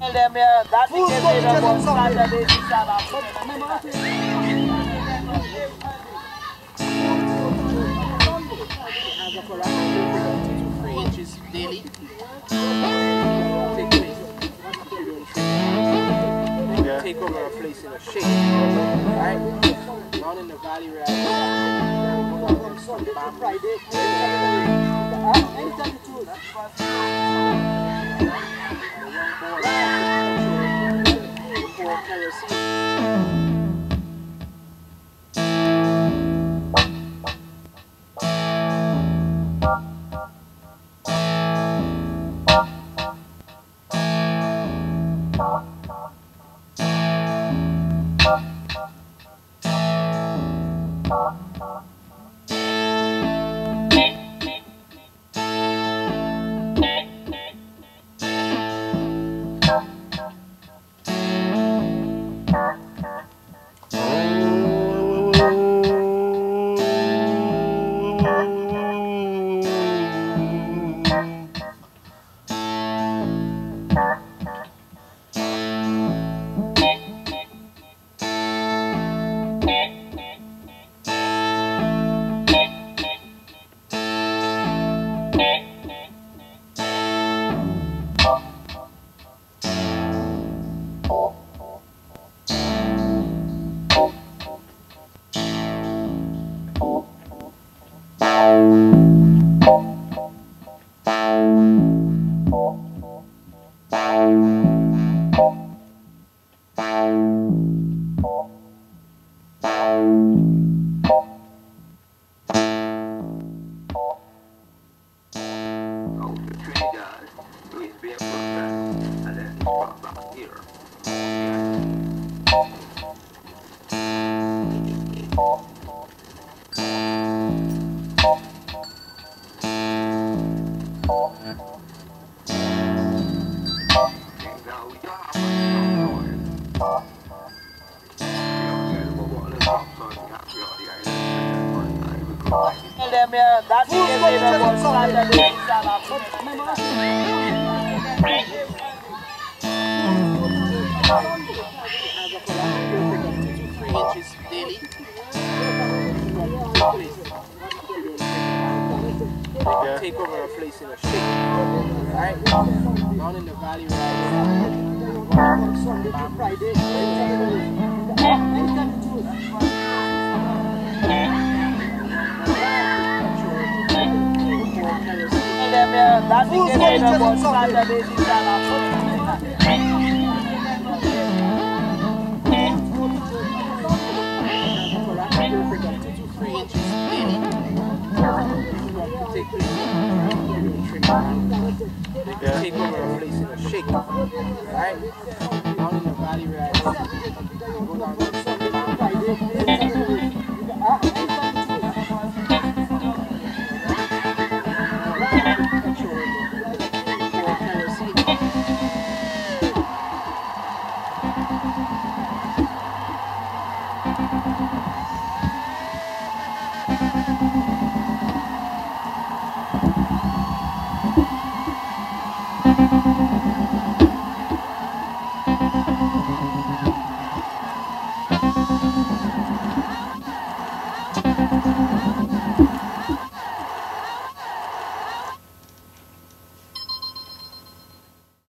them here, that is the Saturday, daily. Take over a place in a shake. Right? Down in the valley where Friday. Anytime you choose. Them here, that is the Saturday, daily. Take over a place in a shake. Right? Down in the valley where Friday. Anytime you choose. Them here, that is the Saturday, take over a place in a shake. Right? Down in the valley where go down Friday.